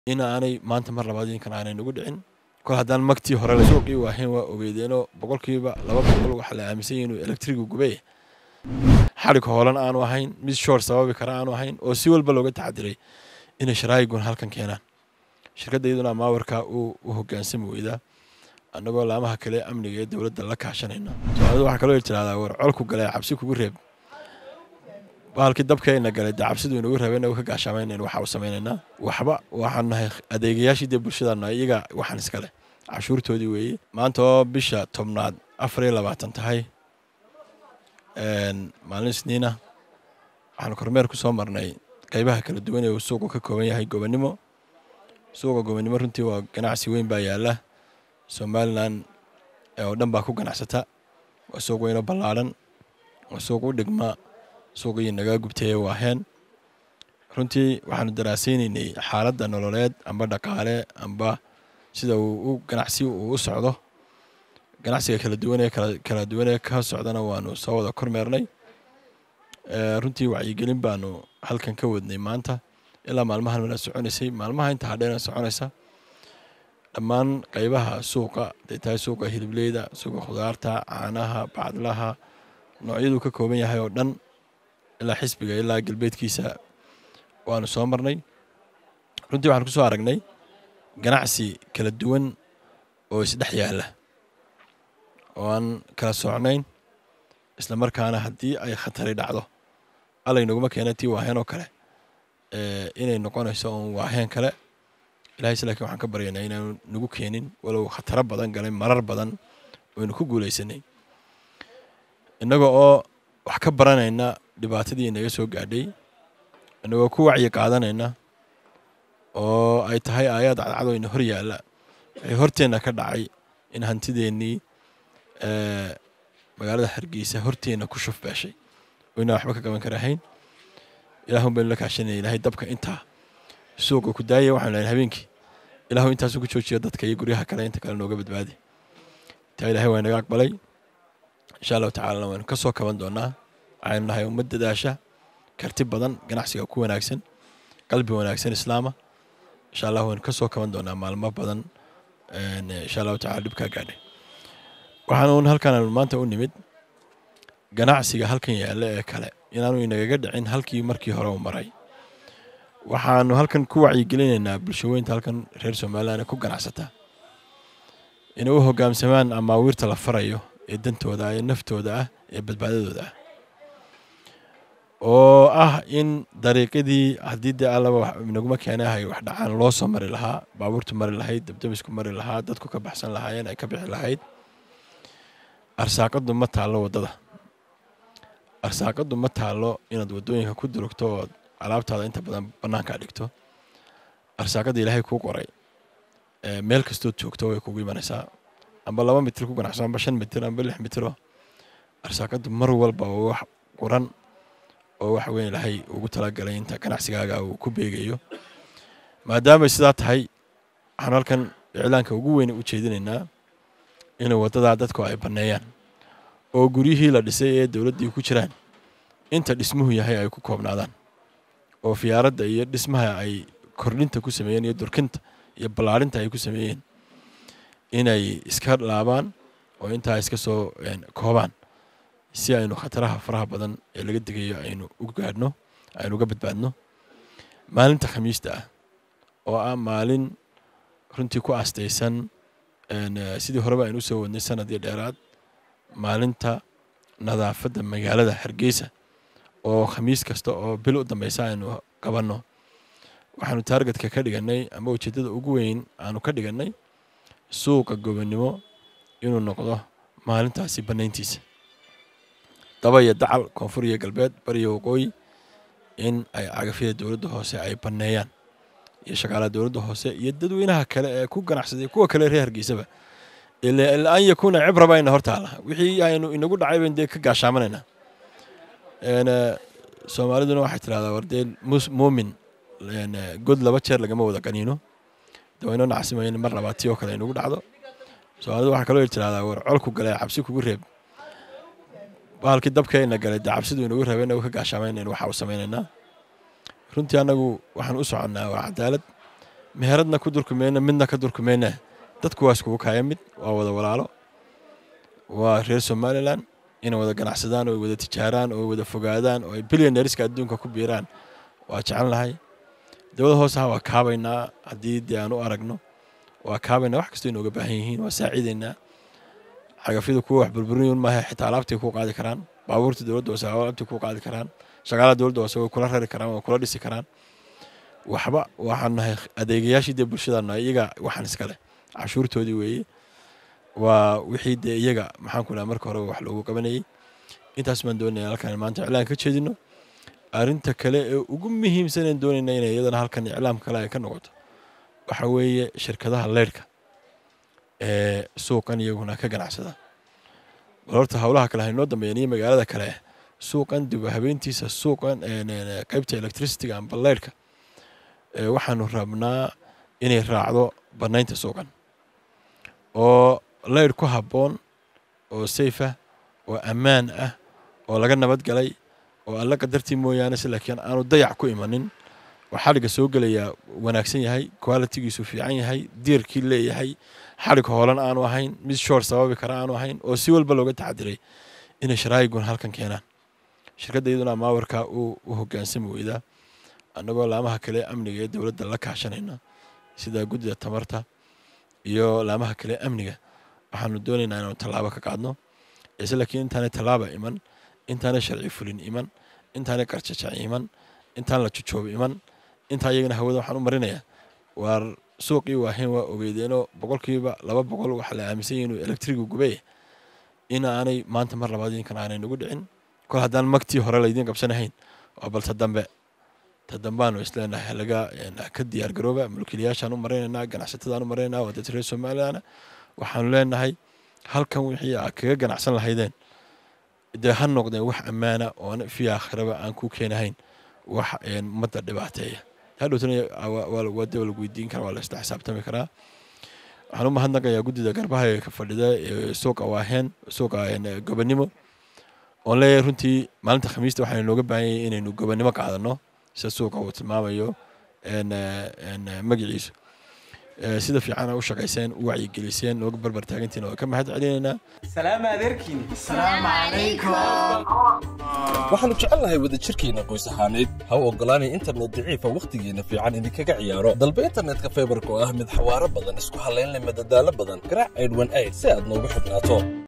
in aanay maanta mar labaad in kan aanay nagu dhicin kol haddaan magtii hore la suuqii waahayn waa ogeedeenoo boqolkiiba 200 waxa la aaminsan yahay inuu electric gubay xarig hoolan aanu ahayn mid short sababi kara aanu ahayn oo si walba looga taxadiray in sharaayigun halkan keenaan shirkaddeeduna maawarka uu hogaansami weydaa annagoo laamaha kale amniga ee dawladda la kaashanayna Soomaalidu waxa kale oo jirtaa war colku galay cabsi kugu reeb baalkii dabkeena galay cabsidu inagu reebeen oo ka gaashaamaynayna waxa uu sameeynaa waxba waxaan nahay adeegayaashii bulshadana iyaga waxaan iska leh cashuurtoodii weeye maanta oo bisha 10aad 24 tahay maalin Isniina waxaan kormeer ku soo marnay qaybaha kala duwan ee suuqa ka kooban yahay gobonimo suuqa gobonimo runtii waa ganacsi weyn baa yaala Somaliland oo dhan baa ku ganacsata waa suuq weyn oo ballaaran waa suuq u dhigma suuqii naga gubtay waaheen runtii waxaanu daraasaynay xaaladda nololeed amba dhaqaale amba sida uu ganacsi u socdo ganacsiga kala duwan ee ka socdana waanu soo wada kormeernay runtii wacyigelin baanu halkan ka wadnay maanta ilaa maalmahan la soconaysay maalmaha inta hadheena soconaysa dhammaan qaybaha suuqa deetay suuqa hilibleeda suuqa khudaarta caanaha bacdlaha noocyadu ka kooban yahay oo dhan ilaa xisbiga ilaa galbeedkiisa waanu soo marnay runtii waxaan ku soo aragnay ganacsi kala duwan oo isdhex yaala oo aan kala socnayn isla markaana haddii ay khatari dhacdo allay naguma keenatii waaheen oo kale inay noqonayso oo waaheen kale ilaahay laakiin waxaan ka baryaynaa inaanu nagu keenin walow khatara badan galay marar badan oo ku guuleysanay innaga oo wax ka baranayna dhibaatadii inaga soo gaadhay inagoo ku wacyi qaadanayna oo ay tahay aayad cadcado in hor yaala ay horteena ka dhacay in hantideennii magaalada Hargeysa horteena ku shuf beeshay oo ina waxba ka qaban karahayn ilaahum baan la kaashanay ilaahay dabka inta suuqa ku daayay waxaan leeyahay habeenkii ilaahu intaas ugu joojiyo dadka iyo guryaha kale inta kale nooga badbaadi taa ilaahay waa naga aqbalay insha Allah ta'ala waan ka soo kaban doonaa aynu nahay ummad dadaasha karti badan ganacsiga ku wanaagsan qalbi wanaagsan islaama insha Allah waan ka soo kaban doonaa maalmo badan insha Allah ta'ala dibka gaadhay waxaan halkan maanta u nimid ganacsiga halkan yaala ee kale inaanu inaga dhicin halkii markii hore u maray waxaanu halkan ku wacyigelinaynaa bulshooyinka halkan reer Soomaaliland ku ganacsata inuu hoggaamsamaan ama wiirta la farayo ee dantooda ay naftooda ah ee badbaadadooda oo ah in dariiqadii hadii allaba inaguma keenahay wax dhacaan loo soo mari lahaa baabuurtu mari lahayd dabdabisku mari lahaa dadku ka baxsan lahaayeen ay ka bixi lahayd arsaaqadu ma taalo wadada arsaaqadu ma taalo inaad wadooyinka ku durugto alaabtaada inta badan banaanka dhigto arsaaqada ilaahay ku qoray meel kasto joogto way kugu imanaysaa amba 2 mitir ku ganacsan amba 5 mitir amba 6 mitir arsaaqadu mar walba wax qoran oo wax weyn ilaahay ugu talagalay inta ganacsigaaga uu ku beegayo maadaama sidaa tahay waxaan halkan iclaanka ugu weyn u jeedinaynaa in wadada dadku ay baneeyaan oo guriyihii la dhisay ee dawladdu ku jiraan inta dhismuhu yahay ay ku koobnaadaan oo fiyaaradda iyo dhismaha ay kordhinta ku sameeyeen iyo durkinta iyo balaarinta ay ku sameeyeen inay iska laabaan oo inta iska soo koobaan si aynu khataraha faraha badan ee laga digayo aynu u gaadhno aynu uga badbaadno maalinta Khamiista oo maalin runtii ku aastaysan sidii horeba aynu soo wadnay sanadii dheeraad maalinta nadaafadda magaalada Hargeysa oo khamiis kasta oo bil u dambaysa aynu qabanno waxaanu targetka ka dhiganay ama ujeedada ugu weyn aanu ka dhiganay suuqa gobonimo inuu noqdo maalintaasi banayntiisa dabaya dacal koonfur iyo galbeed bariyo waqooyi in ay cagafyada dawladda hoose ay baneeyaan iyo shaqaalaha dawladda hoose iyo dadweynaha kale ee ku ganacsaday kuwa kale reer Hargeysaba ilaa an yakuna cibra bayna hortaala wixii aynu inagu dhacay baan ka gaashaamanayna Soomaaliduna waxay tiraahdaa wardeen muumin god 2 jeer lagama wada qaniino dawayno nacsimayeen mar labaad oo kale inagu dhacdo Soomaalidu waxa kale oo tiraahdaa war colku galay cabsi kugu reeb baalkii dabkeena galay cabsidu inagu reebeen oo ka gaashaamayeen waxa uu sameeynaa runtii anagu waxaan u soconaa waa cadaalad meheradna ku durkumayna midna ka durkumayna dadku waa iskugu kaya mid waa wada walaalo waa reer Somaliland inay wada ganacsadaan oo wada tijaaraan oo wada fogaadaan oo billionaires-ka adduunka ku biiraan waa jecelahay dawladda hoose waa kaabaynaa haddii aan u aragno waa kaabaynaa wax kasta inooga baahan yihiin waa saaciidaynaa cagafyada kuwa wax burburin maaha xitaa alaabtii ku qaadi karaan baabuurta dawladda hoose alaabtii ku qaadi karaan shaqaalaha dawladda hoose way kula rari karaan way kula dhisi karaan waxba waxaan nahay adeegayaashii bulshada iyaga waxaan iska leh cashuurtoodii weeye waa wixii iyaga maxaan ku marka hore wax loogu qabanayay intaas baan doonayaa halkan maanta iclaan ka jeedino arinta kale ee ugu muhiimsan ee doonayna inay iyadana halkan iclaam kale ay ka noqoto waxa weeye shirkadaha leerka suuqan iyaguna ka ganacsada horta hawlaha kale ay noo dambeeyeen magaalada kale suuqan dib habeentiisa suuqan qaybta electricity amba leerka waxaanu rabnaa inay raacdo banaynta suuqan oo leer ku haboon oo safe ah oo ammaan ah oo laga nabad galay oo alla qadartii mooyaane laakiin aanu dayac ku imanin waxa laga soo galaya wanaagsan yahay quality-giisu fiican yahay diirkii leeyahay xarig hoolan aanu ahayn mid short sababi kara aanu ahayn oo si walba looga taxadiray in sharaayigun halkan keenaan shirkadda iyaduna maawarka uu hogaansami weyda annagoo laamaha kale amniga ee dawladda la kaashanayna sida guddiga tamarta iyo laamaha kale amniga waxaanu doonaynaa inaan tallaabo ka qaadno laakiin intaan tallaabo iman intaan sharci fulin iman intaan qarjajac iman intaan la jujoob iman inta iyagana hawada waxaan u marinayaa war suuqii waahayn waa ogeedeeno 200% waxa la aaminsan yahay inuu electric gubay in aanay maanta mar labaad in kan aanay nagu dhicin kol hadaan magtii hore la idin qabsanahayn oo balta dambe tadambaano isleenahay laga ka diyaar garooba mulkiilayaashan u mareynaa ganacsatada u mareynaa oo dadka Soomaaliyeed waxaan leenahay halkan wixii kaga ganacsan lahaydeen ha noqdeen wax ammaana oo fi aakhiraba aan ku keenahayn wax madda dhibaateeya hadhootana waa dawlad weydiin kara waa la isla xisaabtami karaa waxaan u mahadnaqayaa guddida garbaha ee ka fadhida suuqa waaheen suuqa gobonimo oo leeyahay runtii maalinta Khamiista waxaan inooga baahan yahay inaynu gobonimo qaadano si suuqa uu tilmaamayo magaciisu sida fiican u shaqeyseen wacyi geliseen looga barbar taagantiin oo ka mahad celinayna salaam adeerkiin salaam alaykum waxaanu jecelnahay wada jirkeena qoys ahaaneed ha u ogolaanay internet daciifa waqtigeena fiican idinkaga ciyaaro dalba internetka fiberka oo ah mid xawaaro badan isku halayn leh madadaalo badan garaac 818 si aad noogu xidhnaato